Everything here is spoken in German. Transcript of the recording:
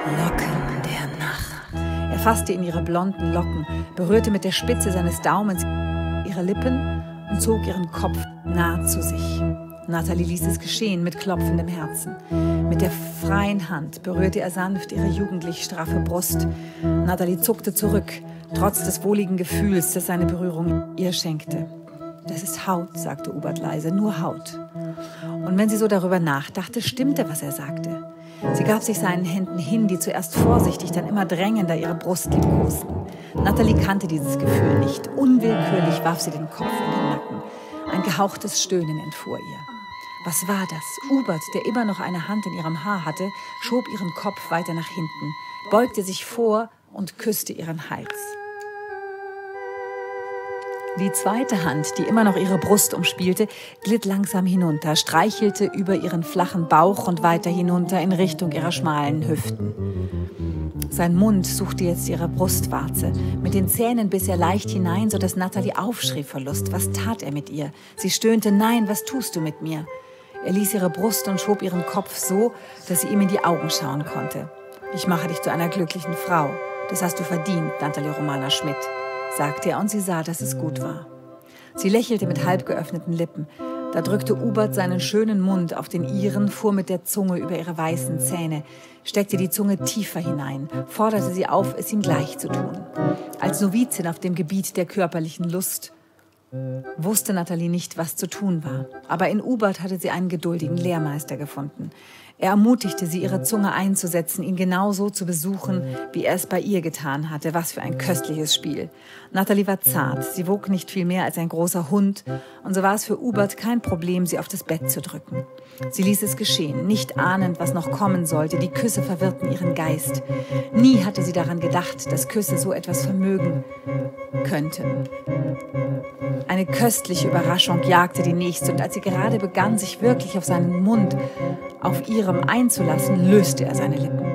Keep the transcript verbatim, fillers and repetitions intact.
Locken der Nacht. Er fasste in ihre blonden Locken, berührte mit der Spitze seines Daumens ihre Lippen und zog ihren Kopf nah zu sich. Natalie ließ es geschehen mit klopfendem Herzen. Mit der freien Hand berührte er sanft ihre jugendlich straffe Brust. Natalie zuckte zurück, trotz des wohligen Gefühls, das seine Berührung ihr schenkte. »Das ist Haut«, sagte Hubert leise, »nur Haut.« Und wenn sie so darüber nachdachte, stimmte, was er sagte. Sie gab sich seinen Händen hin, die zuerst vorsichtig, dann immer drängender ihre Brust liebkosten. Natalie kannte dieses Gefühl nicht. Unwillkürlich warf sie den Kopf in den Nacken. Ein gehauchtes Stöhnen entfuhr ihr. Was war das? Hubert, der immer noch eine Hand in ihrem Haar hatte, schob ihren Kopf weiter nach hinten, beugte sich vor und küsste ihren Hals. Die zweite Hand, die immer noch ihre Brust umspielte, glitt langsam hinunter, streichelte über ihren flachen Bauch und weiter hinunter in Richtung ihrer schmalen Hüften. Sein Mund suchte jetzt ihre Brustwarze. Mit den Zähnen biss er leicht hinein, sodass Natalie aufschrie vor Lust. Was tat er mit ihr? Sie stöhnte, »Nein, was tust du mit mir?« Er ließ ihre Brust und schob ihren Kopf so, dass sie ihm in die Augen schauen konnte. »Ich mache dich zu einer glücklichen Frau. Das hast du verdient, Natalie Romana Schmidt«, sagte er, und sie sah, dass es gut war. Sie lächelte mit halb geöffneten Lippen. Da drückte Hubert seinen schönen Mund auf den ihren, fuhr mit der Zunge über ihre weißen Zähne, steckte die Zunge tiefer hinein, forderte sie auf, es ihm gleich zu tun. Als Novizin auf dem Gebiet der körperlichen Lust wusste Natalie nicht, was zu tun war. Aber in Hubert hatte sie einen geduldigen Lehrmeister gefunden. Er ermutigte sie, ihre Zunge einzusetzen, ihn genauso zu besuchen, wie er es bei ihr getan hatte. Was für ein köstliches Spiel. Natalie war zart, sie wog nicht viel mehr als ein großer Hund, und so war es für Hubert kein Problem, sie auf das Bett zu drücken. Sie ließ es geschehen, nicht ahnend, was noch kommen sollte. Die Küsse verwirrten ihren Geist. Nie hatte sie daran gedacht, dass Küsse so etwas vermögen könnten. Eine köstliche Überraschung jagte die nächste, und als sie gerade begann, sich wirklich auf seinen Mund, auf ihrem einzulassen, löste er seine Lippen.